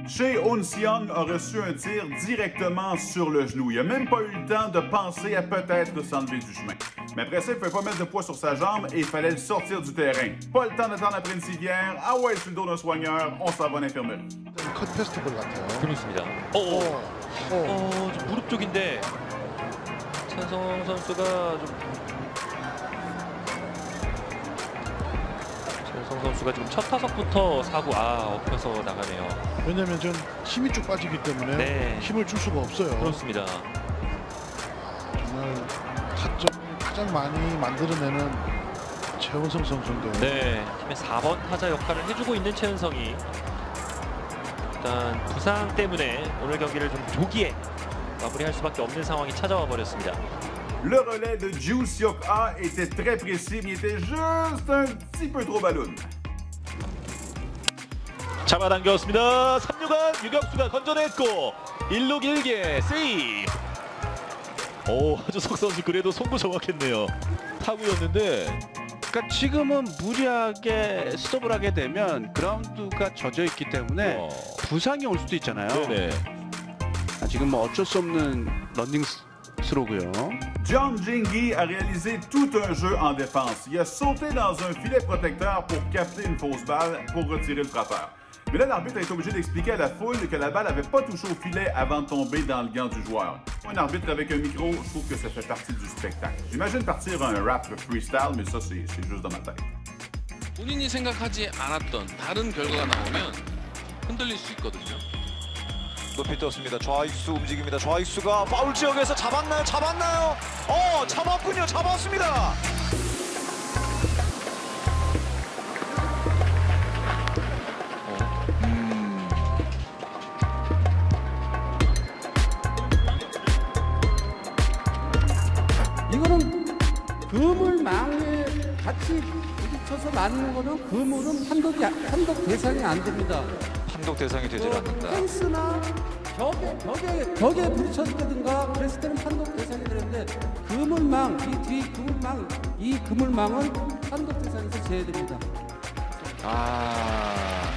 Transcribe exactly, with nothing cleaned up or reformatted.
Chae Eun-seong a reçu un tir directement sur le genou. Il n'a même pas eu le temps de penser à peut-être s'enlever du chemin. Mais après ça, il ne pouvait pas mettre de poids sur sa jambe et il fallait le sortir du terrain. Pas le temps d'attendre après une civière. Ah ouais, sur le dos d'un soigneur, on s'en va à l'infirmerie. 컷 페스티벌 같아요. 그렇습니다. 어, 어, 어, 좀 무릎 쪽인데 천성 선수가 좀 천성 선수가 지금 첫 타석부터 사구 아 엎혀서 나가네요. 왜냐면 좀 힘이 쭉 빠지기 때문에 네. 힘을 줄 수가 없어요. 그렇습니다. 정말 타점을 가장 많이 만들어내는 최은성 선수인데요. 네, 팀의 사 번 타자 역할을 해주고 있는 최은성이 일단 부상 때문에 오늘 경기를 좀 조기에 마무리할 수밖에 없는 상황이 찾아와 버렸습니다. Le relais de Joo Seok-ah était très précis, mais il était juste un petit peu trop ballon. 잡아당겼습니다. 삼 루간 유격수가 건져냈고 일 루 길게 세이브. 오, 하주석 선수 그래도 송구 정확했네요. 타구였는데 그러니까 지금은 무리하게 스톱을 하게 되면 그라운드가 젖어 있기 때문에 어. 부상이 올 수도 있잖아요. 네네. 아, 지금 뭐 어쩔 수 없는 러닝 스로고요. Jeong Jin-gi a réalisé tout un jeu en défense. Il a sauté dans un filet protecteur pour capter une fausse balle pour retirer le frappeur. Mais là, l'arbitre a été obligé d'expliquer à la foule que la balle n'avait pas touché au filet avant de tomber dans le gant du joueur. Un arbitre avec un micro, je trouve que ça fait partie du spectacle. J'imagine partir un rap freestyle, mais ça, c'est juste dans ma tête. 본인이 생각하지 않았던 다른 결과가 나오면 흔들릴 수 있거든요. 높이 떴습니다. 좌익수 움직입니다. 좌익수가 파울 지역에서 잡았나요? 잡았나요? 어, 잡았군요. 잡았습니다. 이거는 그물망에 같이 부딪혀서 맞는 거는 그물은 판독이 판독 대상이 안 됩니다. 판독 대상이 되질 않는다. 펜스나 벽에 벽에 벽에 부딪혔다든가 그랬을 때는 판독 대상이 되는데 그물망 이 뒤 그물망 이 그물망은 판독 대상에서 제외됩니다. 아.